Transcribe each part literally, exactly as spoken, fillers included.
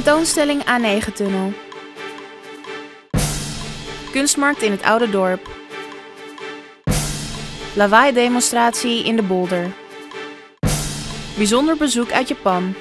Tentoonstelling A negen tunnel. Kunstmarkt in het oude dorp. Lawaai-demonstratie in de Bolder. Bijzonder bezoek uit Japan.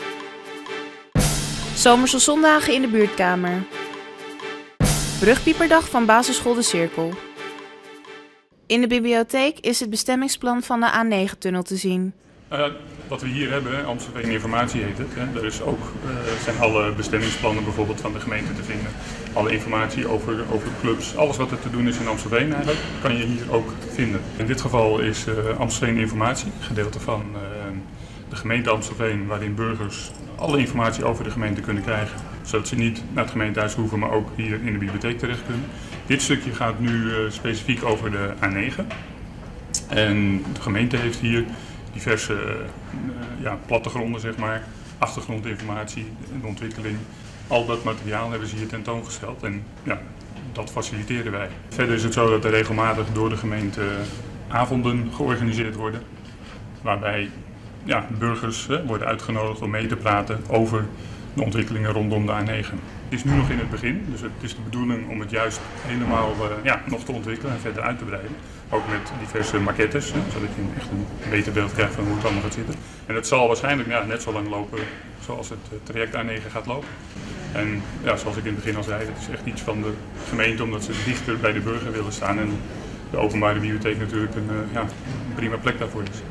Zomerse zondagen in de buurtkamer. Brugpieperdag van basisschool De Cirkel. In de bibliotheek is het bestemmingsplan van de A negen tunnel te zien. Uh, wat we hier hebben, Amstelveen Informatie heet het. Hè. Daar is ook, uh, zijn alle bestemmingsplannen bijvoorbeeld van de gemeente te vinden. Alle informatie over, over clubs, alles wat er te doen is in Amstelveen eigenlijk, kan je hier ook vinden. In dit geval is uh, Amstelveen Informatie, gedeelte van uh, de gemeente Amstelveen, waarin burgers alle informatie over de gemeente kunnen krijgen. Zodat ze niet naar het gemeentehuis hoeven, maar ook hier in de bibliotheek terecht kunnen. Dit stukje gaat nu uh, specifiek over de A negen. En de gemeente heeft hier diverse uh, ja, plattegronden, zeg maar, achtergrondinformatie en ontwikkeling. Al dat materiaal hebben ze hier tentoongesteld en ja, dat faciliteren wij. Verder is het zo dat er regelmatig door de gemeente avonden georganiseerd worden, waarbij ja, burgers hè, worden uitgenodigd om mee te praten over de ontwikkelingen rondom de A negen. Het is nu nog in het begin, dus het is de bedoeling om het juist helemaal uh, ja, nog te ontwikkelen en verder uit te breiden. Ook met diverse maquettes, hè, zodat je echt een beter beeld krijgt van hoe het allemaal gaat zitten. En het zal waarschijnlijk ja, net zo lang lopen zoals het uh, traject A negen gaat lopen. En ja, zoals ik in het begin al zei, het is echt iets van de gemeente omdat ze dichter bij de burger willen staan. En de openbare bibliotheek natuurlijk een, uh, ja, een prima plek daarvoor is.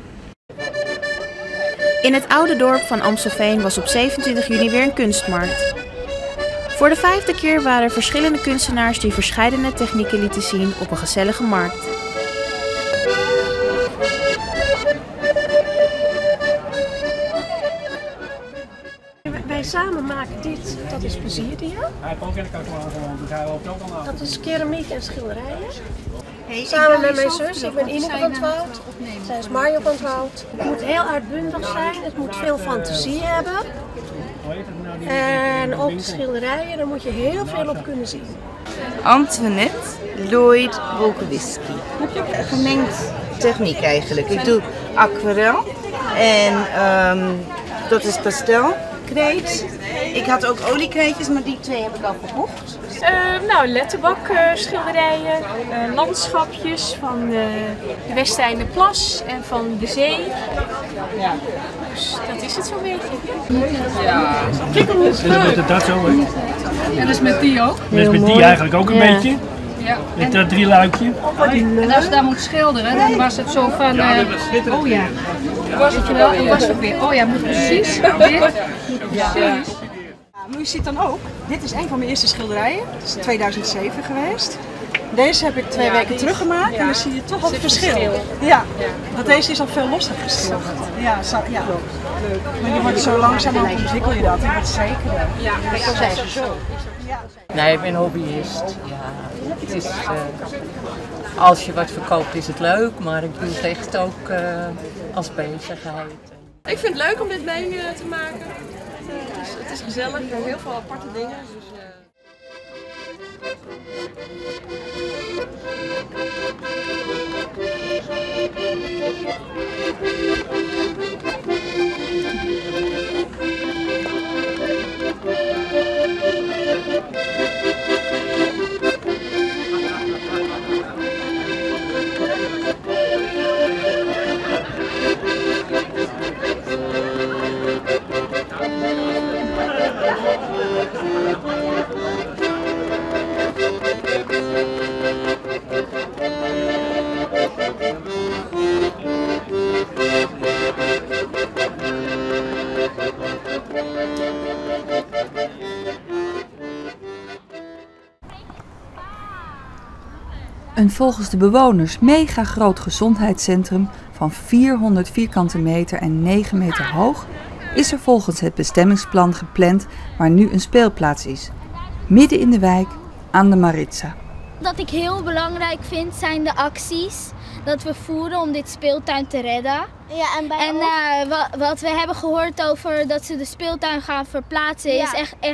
In het oude dorp van Amstelveen was op zevenentwintig juni weer een kunstmarkt. Voor de vijfde keer waren er verschillende kunstenaars die verscheidene technieken lieten zien op een gezellige markt. Wij samen maken dit, dat is plezierdier. Dat is keramiek en schilderijen. Hey, samen met mijn zus, ik ben Ineke van het Woud, zij is Mario van het Woud. Het moet heel uitbundig zijn, het moet veel fantasie hebben. En ook de schilderijen, daar moet je heel veel op kunnen zien. Antoinette Lloyd Wolkowski. Gemengd techniek eigenlijk. Ik doe aquarel en um, dat is pastel. Kreet. Ik had ook oliekreetjes, maar die twee heb ik al verkocht. Uh, nou, letterbak uh, schilderijen, uh, landschapjes van uh, de Westeinderplas en van de zee. Ja. Dus dat is het zo'n beetje. Ja. Kijk hoe het is met dat zo, hè? En dat is met die ook. Dat is met die eigenlijk ook een ja. beetje. Ja. Met dat drie luikje. En als je daar moet schilderen, dan was het zo van, uh, oh ja, was het wel, dan was het ook weer, oh ja, moet precies, dit, moet precies. Maar u ziet dan ook, dit is een van mijn eerste schilderijen, dat is in tweeduizend zeven geweest. Deze heb ik twee ja, weken teruggemaakt ja. en dan zie je toch al het verschil. verschil. Ja, want deze is al veel losser geschilderd. Ja, zo, ja. Leuk. Maar je wordt zo langzaam ook ontwikkel je dat, je wordt zekerder. Ja, dat zijn ze zo. Nee, ik ben hobbyist. Ja, het is, uh, als je wat verkoopt is het leuk, maar ik doe het echt ook uh, als bezigheid. Ik vind het leuk om dit mee uh, te maken. Het is, het is gezellig, er zijn heel veel aparte dingen. Dus, uh... Een volgens de bewoners mega groot gezondheidscentrum van vierhonderd vierkante meter en negen meter hoog is er volgens het bestemmingsplan gepland waar nu een speelplaats is. Midden in de wijk aan de Maritza. Wat ik heel belangrijk vind zijn de acties dat we voeren om dit speeltuin te redden. Ja, en bij en uh, wat, wat we hebben gehoord over dat ze de speeltuin gaan verplaatsen ja. is echt, echt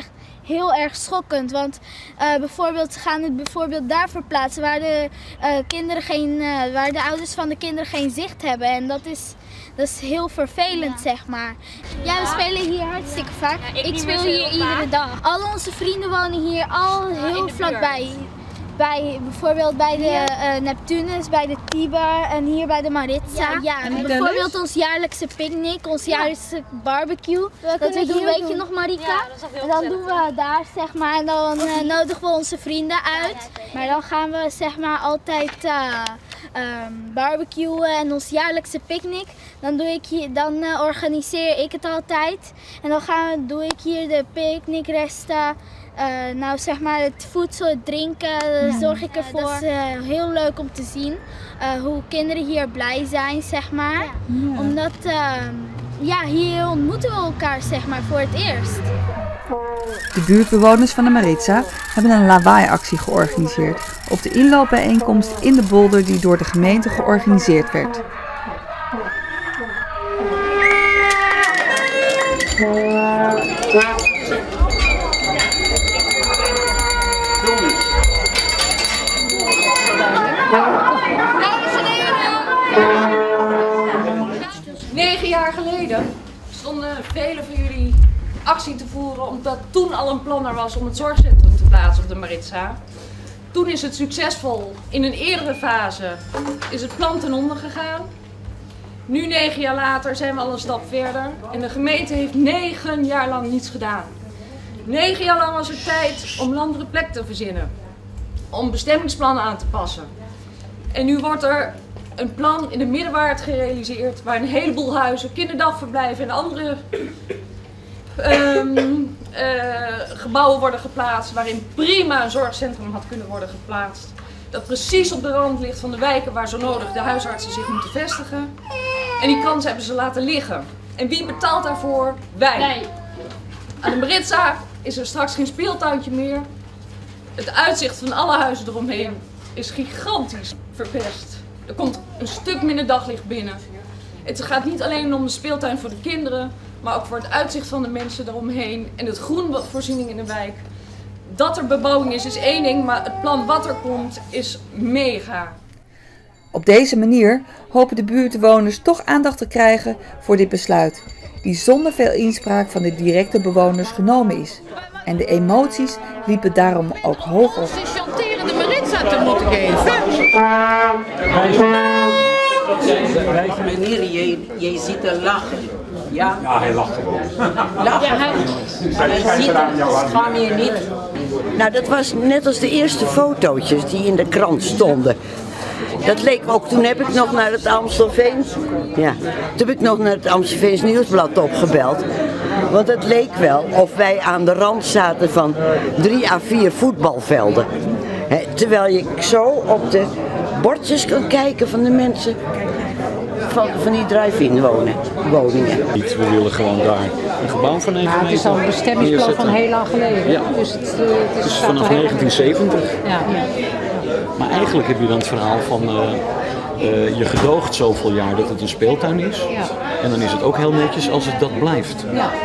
heel erg schokkend. Want uh, bijvoorbeeld ze gaan het bijvoorbeeld daar verplaatsen waar de, uh, kinderen geen, uh, waar de ouders van de kinderen geen zicht hebben. En dat is, dat is heel vervelend, ja. zeg maar. Ja, we spelen hier hartstikke vaak. Ja, ik ik speel hier iedere dag. Al onze vrienden wonen hier al heel vlakbij. Bij, bijvoorbeeld bij de uh, Neptunus, bij de Tiber en hier bij de Maritza. Ja, ja. En bijvoorbeeld ons jaarlijkse picknick, ons jaarlijkse barbecue. We dat we doen, weet je nog Marika? Ja, en dan doen we daar zeg maar en dan uh, nodigen we onze vrienden uit. Maar dan gaan we zeg maar altijd uh, um, barbecuen en ons jaarlijkse picknick. Dan, doe ik hier, dan uh, organiseer ik het altijd. En dan gaan we, doe ik hier de picknickresten. Uh, nou zeg maar het voedsel, het drinken, daar zorg ik ervoor. Het is uh, heel leuk om te zien uh, hoe kinderen hier blij zijn, zeg maar. Ja. Omdat uh, ja, hier ontmoeten we elkaar zeg maar voor het eerst. De buurtbewoners van de Maritza hebben een lawaaiactie georganiseerd op de inloopbijeenkomst in de bolder die door de gemeente georganiseerd werd. Negen jaar geleden stonden velen van jullie actie te voeren omdat toen al een plan er was om het zorgcentrum te plaatsen op de Maritza. Toen is het succesvol. In een eerdere fase is het plan ten onder gegaan. Nu, negen jaar later, zijn we al een stap verder en de gemeente heeft negen jaar lang niets gedaan. Negen jaar lang was er tijd om een andere plek te verzinnen, om bestemmingsplannen aan te passen. En nu wordt er een plan in de Middenwaard gerealiseerd waar een heleboel huizen, kinderdagverblijven en andere um, uh, gebouwen worden geplaatst waarin prima een zorgcentrum had kunnen worden geplaatst. Dat precies op de rand ligt van de wijken waar zo nodig de huisartsen zich moeten vestigen. En die kans hebben ze laten liggen. En wie betaalt daarvoor? Wij. Wij. Aan de Maritza is er straks geen speeltuintje meer. Het uitzicht van alle huizen eromheen is gigantisch verpest. Er komt een stuk minder daglicht binnen. Het gaat niet alleen om de speeltuin voor de kinderen, maar ook voor het uitzicht van de mensen eromheen en het groenvoorziening in de wijk. Dat er bebouwing is, is één ding, maar het plan wat er komt is mega. Op deze manier hopen de buurtbewoners toch aandacht te krijgen voor dit besluit, die zonder veel inspraak van de directe bewoners genomen is. En de emoties liepen daarom ook hoog op. Ze chanteren de Maritza te moeten geven. Meneer, je, je ziet er lachen. Ja, ja hij lacht. Lachen. Ja, hij, hij ziet er, schaam je niet. Nou, dat was net als de eerste fotootjes die in de krant stonden. Dat leek ook, toen heb ik nog naar het Amstelveens, ja, toen heb ik nog naar het Amstelveens Nieuwsblad opgebeld. Want het leek wel of wij aan de rand zaten van drie à vier voetbalvelden. He, terwijl je zo op de bordjes kan kijken van de mensen van, van die drive-in wonen, woningen. We willen gewoon daar een gebouw van even. Nou, het is al een bestemmingsplan van heel lang geleden. Ja. Dus het, uh, het is dus vanaf negentien zeventig. Ja. Ja. Maar eigenlijk heb je dan het verhaal van uh, uh, je gedoogt zoveel jaar dat het een speeltuin is. Ja. En dan is het ook heel netjes als het dat blijft. Ja. Ja.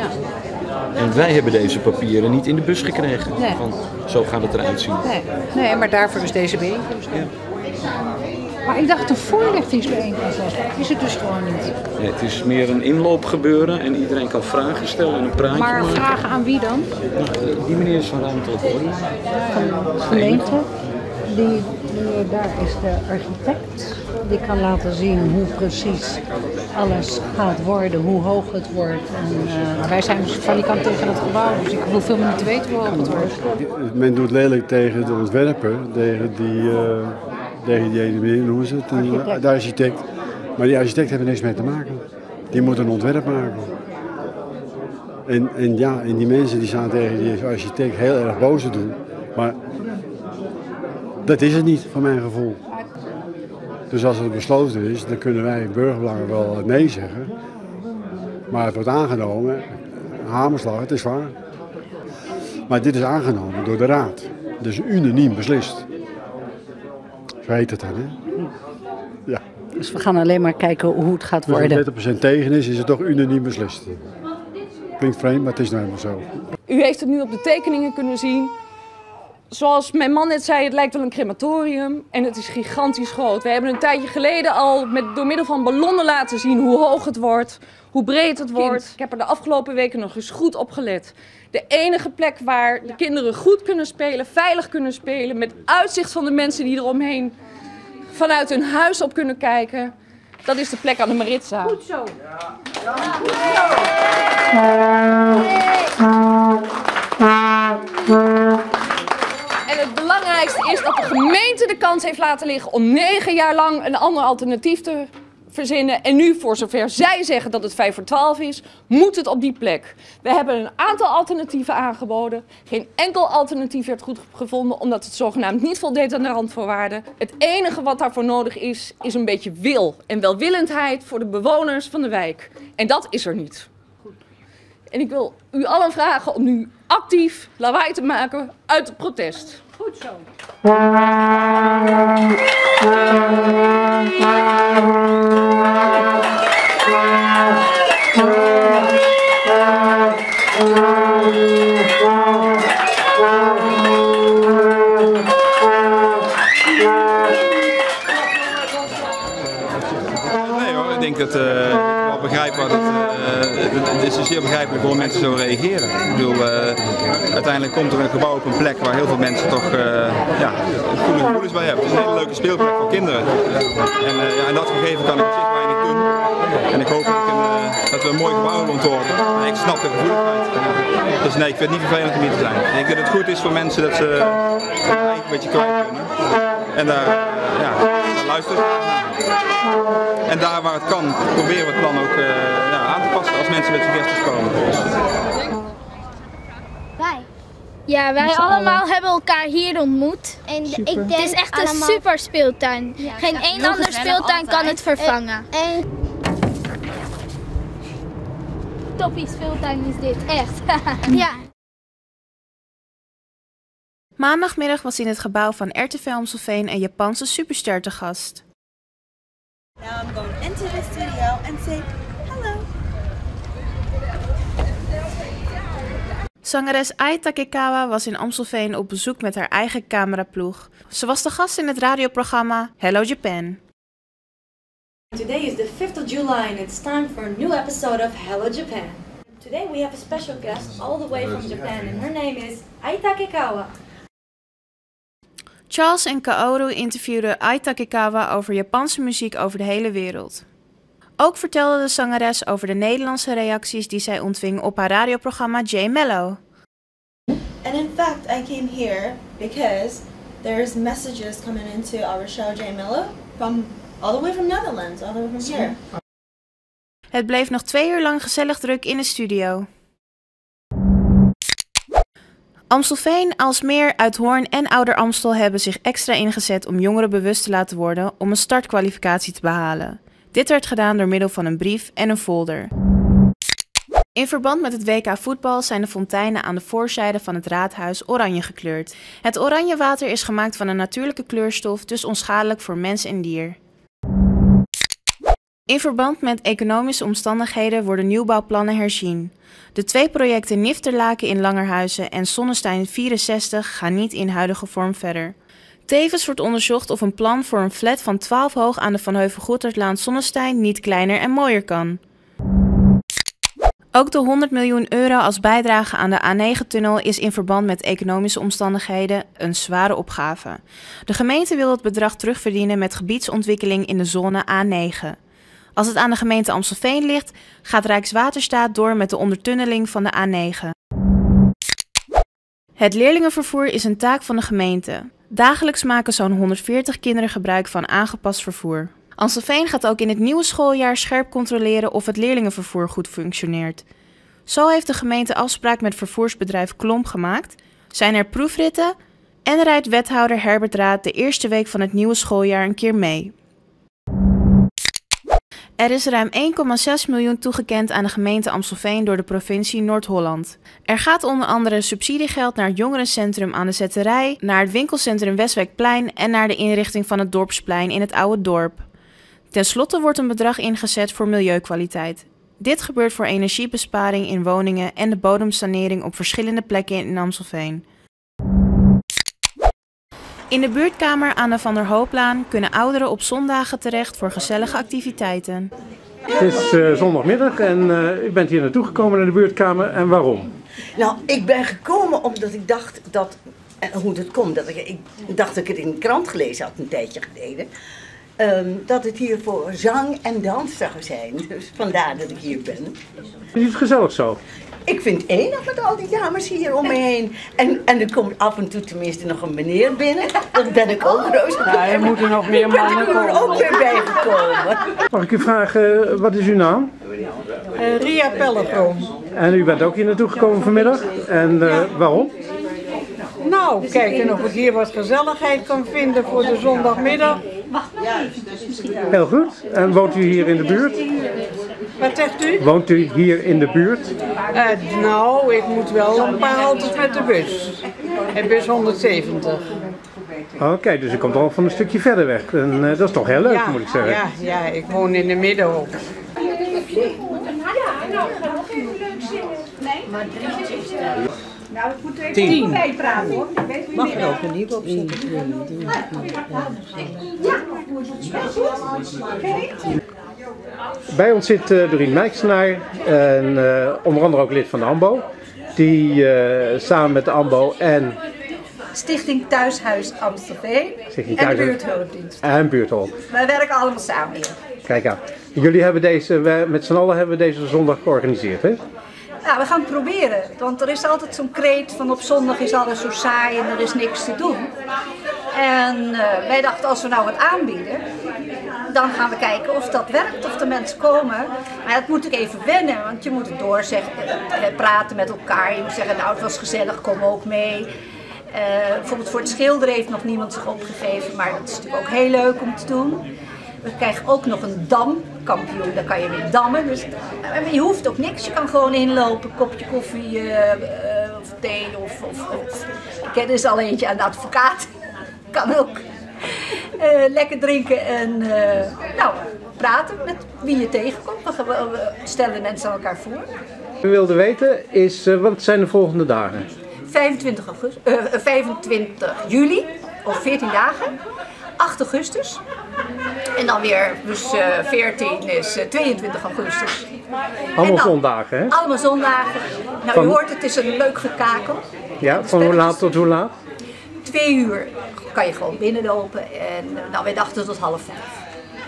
En wij hebben deze papieren niet in de bus gekregen. Nee. Van, zo gaat het eruit zien. Nee, nee, maar daarvoor is deze bijeenkomst. Ja. Maar ik dacht een voorlichtingsbijeenkomst was. Is het dus gewoon niet? Nee, het is meer een inloopgebeuren en iedereen kan vragen stellen en een praatje maar maken. Maar vragen aan wie dan? Nou, die meneer is van Ruimtelijke Ordening. Van de gemeente. Die, die, daar is de architect. Die kan laten zien hoe precies alles gaat worden, hoe hoog het wordt. En, uh, wij zijn dus van die kant tegen het gebouw, dus ik hoef veel meer te weten hoe hoog het wordt. Men doet lelijk tegen de ontwerper, tegen die, uh, tegen die ene meneer, noemen ze het, architect. de architect. Maar die architect heeft er niks mee te maken. Die moet een ontwerp maken. En, en ja, en die mensen die staan tegen die architect heel erg boos te doen. Maar dat is het niet, van mijn gevoel. Dus als het besloten is, dan kunnen wij burgerbelangen wel nee zeggen. Maar het wordt aangenomen, hamerslag, het is waar. Maar dit is aangenomen door de raad. Dus unaniem beslist. Zo heet het dan, hè? Ja. Dus we gaan alleen maar kijken hoe het gaat worden. Als er dertig procent tegen is, is het toch unaniem beslist. Klinkt vreemd, maar het is nou helemaal zo. U heeft het nu op de tekeningen kunnen zien. Zoals mijn man net zei, het lijkt wel een crematorium en het is gigantisch groot. We hebben een tijdje geleden al met, door middel van ballonnen laten zien hoe hoog het wordt, hoe breed het wordt. Ik heb er de afgelopen weken nog eens goed op gelet. De enige plek waar de kinderen goed kunnen spelen, veilig kunnen spelen, met uitzicht van de mensen die eromheen vanuit hun huis op kunnen kijken, dat is de plek aan de Maritza. Goed zo. Goed zo. En het belangrijkste is dat de gemeente de kans heeft laten liggen om negen jaar lang een ander alternatief te verzinnen. En nu, voor zover zij zeggen dat het vijf voor twaalf is, moet het op die plek. We hebben een aantal alternatieven aangeboden. Geen enkel alternatief werd goed gevonden, omdat het zogenaamd niet voldeed aan de randvoorwaarden. Het enige wat daarvoor nodig is, is een beetje wil en welwillendheid voor de bewoners van de wijk. En dat is er niet. En ik wil u allen vragen om nu actief lawaai te maken uit het protest. Goed zo. Nee hoor, ik denk dat uh, ik wel begrijp wat het, uh, het is zeer begrijpelijk waarom mensen zo reageren. Ik bedoel, uh, uiteindelijk komt er een gebouw op een plek waar heel veel mensen toch uh, ja, goede gevoelens bij hebben. Het is een hele leuke speelplek voor kinderen. En uh, ja, in dat gegeven kan ik op zich weinig doen. En ik hoop dat, ik een, uh, dat we een mooi gebouw ontworpen. Maar ik snap de gevoeligheid. Dus nee, ik vind het niet vervelend om hier te zijn. Ik denk dat het goed is voor mensen dat ze uh, eigenlijk een beetje kwijt kunnen. En daar, uh, ja, daar luisteren we naar. En daar waar het kan, proberen we het plan ook uh, ja, aan te passen als mensen met suggesties komen. Wij? Ja, wij allemaal hebben elkaar hier ontmoet. En ik denk het is echt een allemaal... super speeltuin. Ja, geen één andere speeltuin altijd. Kan het vervangen. En, en... Toppie speeltuin is dit, echt. Ja. Maandagmiddag was in het gebouw van R T V Amstelveen een Japanse superster te gast. Now I'm going into the studio and say hello. Zangeres Ai Takekawa was in Amstelveen op bezoek met haar eigen cameraploeg. Ze was de gast in het radioprogramma Hello Japan. Today is the fifth of July and it's time for a new episode of Hello Japan. Today we have a special guest all the way from Japan and her name is Ai Takekawa. Charles en Kaoru interviewden Ai Takekawa over Japanse muziek over de hele wereld. Ook vertelde de zangeres over de Nederlandse reacties die zij ontving op haar radioprogramma J Mellow. And in fact, I came here because there's messages coming into our show J Mellow from all the way from Netherlands, all the way from here. Het bleef nog twee uur lang gezellig druk in de studio. Amstelveen, Aalsmeer, Uithoorn en Ouder Amstel hebben zich extra ingezet om jongeren bewust te laten worden om een startkwalificatie te behalen. Dit werd gedaan door middel van een brief en een folder. In verband met het W K voetbal zijn de fonteinen aan de voorzijde van het raadhuis oranje gekleurd. Het oranje water is gemaakt van een natuurlijke kleurstof, dus onschadelijk voor mens en dier. In verband met economische omstandigheden worden nieuwbouwplannen herzien. De twee projecten Nifterlaken in Langerhuizen en Sonnestein vierenzestig gaan niet in huidige vorm verder. Tevens wordt onderzocht of een plan voor een flat van twaalf hoog aan de Van Heuvel-Goettertlaan Sonnestein niet kleiner en mooier kan. Ook de honderd miljoen euro als bijdrage aan de A negen tunnel is in verband met economische omstandigheden een zware opgave. De gemeente wil het bedrag terugverdienen met gebiedsontwikkeling in de zone A negen. Als het aan de gemeente Amstelveen ligt, gaat Rijkswaterstaat door met de ondertunneling van de A negen. Het leerlingenvervoer is een taak van de gemeente. Dagelijks maken zo'n honderdveertig kinderen gebruik van aangepast vervoer. Amstelveen gaat ook in het nieuwe schooljaar scherp controleren of het leerlingenvervoer goed functioneert. Zo heeft de gemeente afspraak met vervoersbedrijf Klomp gemaakt, zijn er proefritten en rijdt wethouder Herbert Raad de eerste week van het nieuwe schooljaar een keer mee. Er is ruim één komma zes miljoen toegekend aan de gemeente Amstelveen door de provincie Noord-Holland. Er gaat onder andere subsidiegeld naar het jongerencentrum aan de Zetterij, naar het winkelcentrum Westwijkplein en naar de inrichting van het Dorpsplein in het Oude Dorp. Ten slotte wordt een bedrag ingezet voor milieukwaliteit. Dit gebeurt voor energiebesparing in woningen en de bodemsanering op verschillende plekken in Amstelveen. In de buurtkamer aan de Van der Hooplaan kunnen ouderen op zondagen terecht voor gezellige activiteiten. Het is uh, zondagmiddag en uh, u bent hier naartoe gekomen naar de buurtkamer. En waarom? Nou, ik ben gekomen omdat ik dacht dat, en hoe het komt, dat ik, ik dacht dat ik het in de krant gelezen had een tijdje geleden. Um, dat het hier voor zang- en dans zou zijn. Dus vandaar dat ik hier ben. Is het gezellig zo? Ik vind het enig met al die dames hier om me heen. En, en er komt af en toe tenminste nog een meneer binnen. Dat ben ik ook roos. Ja, er moeten nog meer mannen komen. Ik ben er ook weer bijgekomen. Mag ik u vragen, wat is uw naam? Uh, Ria Pellegrom. En u bent ook hier naartoe gekomen vanmiddag. En uh, waarom? Nou, kijken of ik hier wat gezelligheid kan vinden voor de zondagmiddag. Heel goed. En woont u hier in de buurt? Wat zegt u? Woont u hier in de buurt? Uh, nou, ik moet wel een paar haltes met de bus. En bus honderdzeventig. Oké, okay, dus u komt al van een stukje verder weg. En uh, dat is toch heel leuk, ja, moet ik zeggen. Ja, ja, ik woon in de Middenhoek. Nou, ik moet er Tien. even bij praten hoor. Mag er ook een nieuw op zetten? Bij ons zit uh, Dorien Mijksenaar, en uh, onder andere ook lid van de AMBO. Die uh, samen met de AMBO en Stichting Thuishuis Amstelveen Stichting en de Thuishuis buurthulpdienst. En buurthulp. Wij werken allemaal samen hier. Kijk aan. Jullie hebben deze, wij, met z'n allen hebben we deze zondag georganiseerd, hè? Nou, we gaan het proberen, want er is altijd zo'n kreet van op zondag is alles zo saai en er is niks te doen. En uh, wij dachten, als we nou wat aanbieden, dan gaan we kijken of dat werkt, of de mensen komen. Maar dat moet ik even wennen, want je moet het doorzeggen, praten met elkaar. Je moet zeggen, nou het was gezellig, kom ook mee. Uh, bijvoorbeeld voor het schilderen heeft nog niemand zich opgegeven, maar dat is natuurlijk ook heel leuk om te doen. We krijgen ook nog een damkampioen, daar kan je mee dammen. Dus, uh, je hoeft ook niks, je kan gewoon inlopen, een kopje koffie uh, uh, of thee. Of, of, of. Ik ken dus al eentje aan de advocaat, kan ook. Uh, lekker drinken en uh, nou, praten met wie je tegenkomt. We, we stellen mensen aan elkaar voor. We wilden weten, is, uh, wat zijn de volgende dagen? vijfentwintig, augustus, uh, vijfentwintig juli, of veertien dagen. acht augustus. En dan weer, dus uh, veertien is uh, tweeëntwintig augustus. Allemaal dan, zondagen, hè? Allemaal zondagen. Nou, van, u hoort, het is een leuk gekakel. Ja, van hoe laat tot hoe laat? Twee uur kan je gewoon binnenlopen en uh, nou, wij dachten tot half vijf.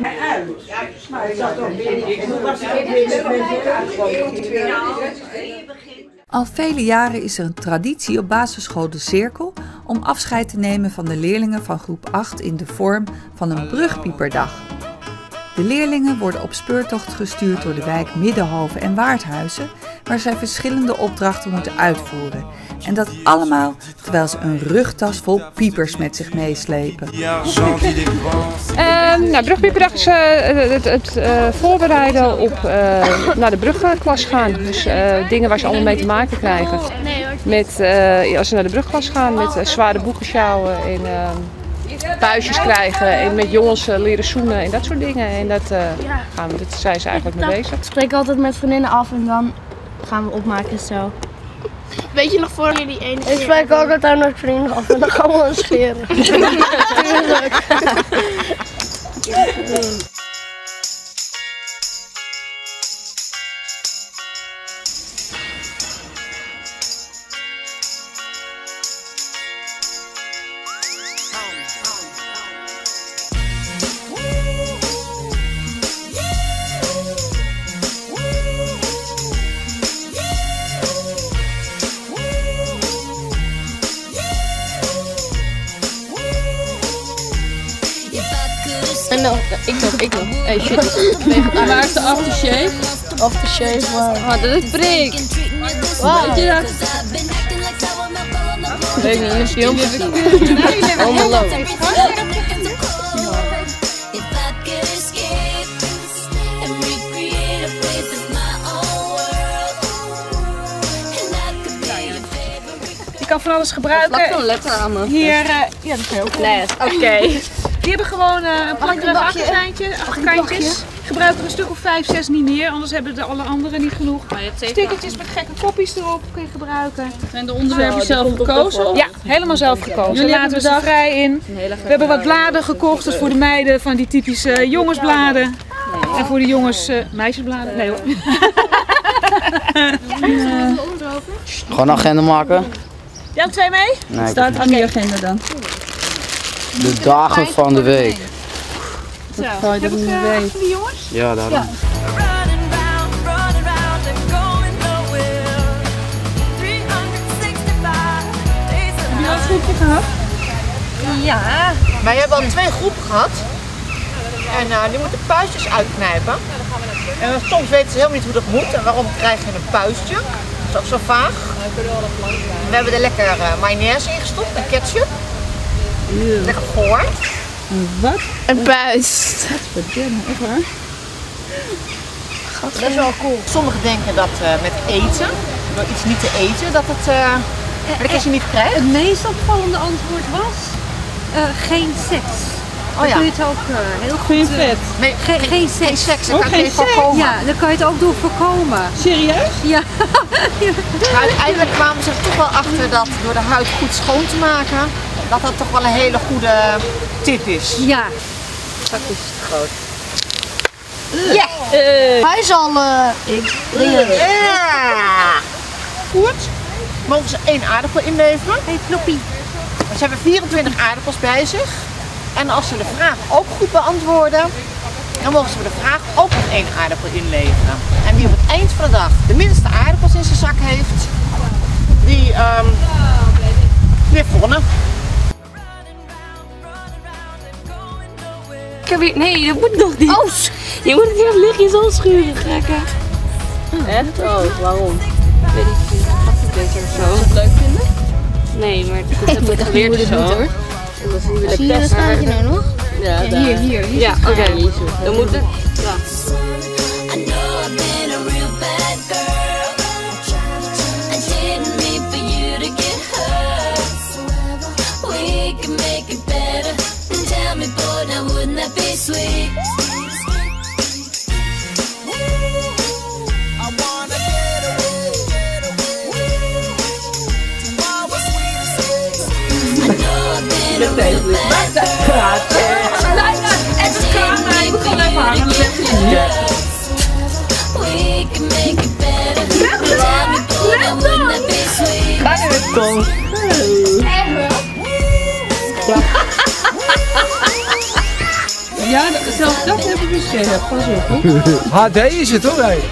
Al vele jaren is er een traditie op basisschool De Cirkel om afscheid te nemen van de leerlingen van groep acht in de vorm van een brugpieperdag. De leerlingen worden op speurtocht gestuurd door de wijk Middenhoven en Waardhuizen, waar zij verschillende opdrachten moeten uitvoeren. En dat allemaal terwijl ze een rugtas vol piepers met zich meeslepen. Um, nou, brugpieperdag is uh, het, het uh, voorbereiden op uh, naar de brugklas gaan. Dus uh, dingen waar ze allemaal mee te maken krijgen. Met, uh, als ze naar de brugklas gaan, met uh, zware boeken sjouwen en uh, puistjes krijgen. En met jongens uh, leren zoenen en dat soort dingen. En dat, uh, gaan we, dat zijn ze eigenlijk mee bezig. Ik spreek altijd met vriendinnen af en dan gaan we opmaken en zo. Weet je nog voor je die ene keer? Ik spreek ook altijd met vrienden af en dan gaan we ons scheren. Tuurlijk. En dan, ik nog, ik nog. Hey shit. Waar is de aftershave? Aftershave, waar? Oh, dat is prik. Wow. Weet je dat? Weet ik niet, een filmpje. Allemaal loop. Je kan van alles gebruiken. Plak een letter aan me. Hier, uh, ja, dat kan je ook. Nee, oké. Okay. Die hebben gewoon uh, een plakkerig achterkantje, achterkantjes. gebruik er een stuk of vijf, zes niet meer, anders hebben de alle anderen niet genoeg. Stickertjes met gekke kopjes erop kun je gebruiken. En de onderwerpen zelf gekozen? Ja, helemaal zelf gekozen. Jullie laten we ze vrij in. We hebben wat bladen gekocht, dus voor de meiden van die typische jongensbladen. En voor de jongens, uh, meisjesbladen. Nee hoor. Gewoon een agenda maken. Jij ook twee mee? Nee, ik staat aan die agenda dan. De dagen van de week. Zo, heb ik uh, van die jongens? Ja, daarom. Ja. Heb je wel een groepje gehad? Ja, wij hebben al twee groepen gehad. En uh, die moeten puistjes uitknijpen. En soms weten ze helemaal niet hoe dat moet en waarom krijg je een puistje. Dat is ook zo vaag. We hebben er lekker uh, mayonaise in gestopt en ketchup. Yeah. Lekker goor. Wat? Een puist. Wat verdomme, echt waar? Dat is wel cool. Sommigen denken dat uh, met eten, door iets niet te eten, dat het uh, dat je niet krijgt. Het meest opvallende antwoord was uh, geen seks. Oh, ja. Dan kun je het ook uh, heel goed... Geen vet? Nee, geen, geen seks. Geen seks, daar ook kan geen je van komen. Ja, dan kan je het ook door voorkomen. Serieus? Ja. Maar uiteindelijk kwamen ze er toch wel achter dat door de huid goed schoon te maken, dat dat toch wel een hele goede tip is. Ja. Dat is te groot. Ja! Uh. Hij is al uh, ik dringend. Ja! Goed. Mogen ze één aardappel inleveren? Hey Floppy. Ze hebben vierentwintig aardappels bij zich. En als ze de vraag ook goed beantwoorden, dan mogen ze de vraag ook nog één aardappel inleveren. En wie op het eind van de dag de minste aardappels in zijn zak heeft, die, um, die heeft gewonnen. Ik heb hier, nee, dat moet nog niet. Oh, je moet het hier lichtjes al schuren trekken. Echt? Oh, waarom? Weet ik niet. Gaat het beter of zo? Zou je het leuk vinden? Nee, maar dat heb ik geleerd of zo. Hoor. En dan zien we de Zie je dat staartje nou nog? Ja, ja hier, hier. hier ja, oké. Okay. Dan moet het. Ja. Ja, zelfs dat hebben we scherp. Pas op. H D is het hoor. Hey.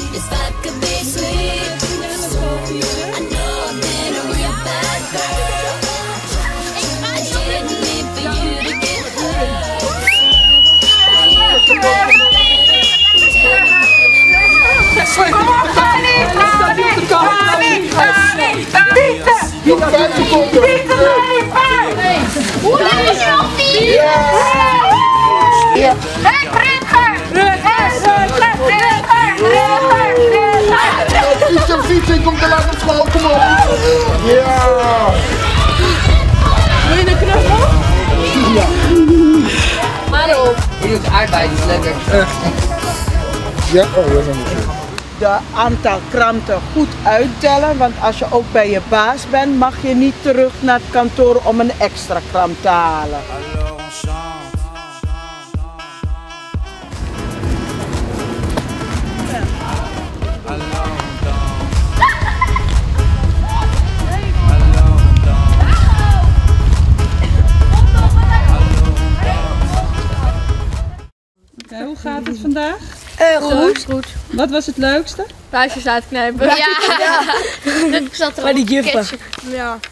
Hoe lang is je nog niet? Ja. Het Rutger! Rutger! Rutger! Fietsen, fietsen, kom te laat op school, kom op! Ja! Wil je een knuffel? Ja! Maar op! Hier is aardbeien, is lekker. Ja, oh, dat is een beetje. De aantal kranten goed uittellen, want als je ook bij je baas bent, mag je niet terug naar het kantoor om een extra krant te halen. Okay, hoe gaat het vandaag? Uh, goed. goed. Wat was het leukste? Puistjes uitknijpen. Ja, ja. Ik zat er bij die juffen. Ja.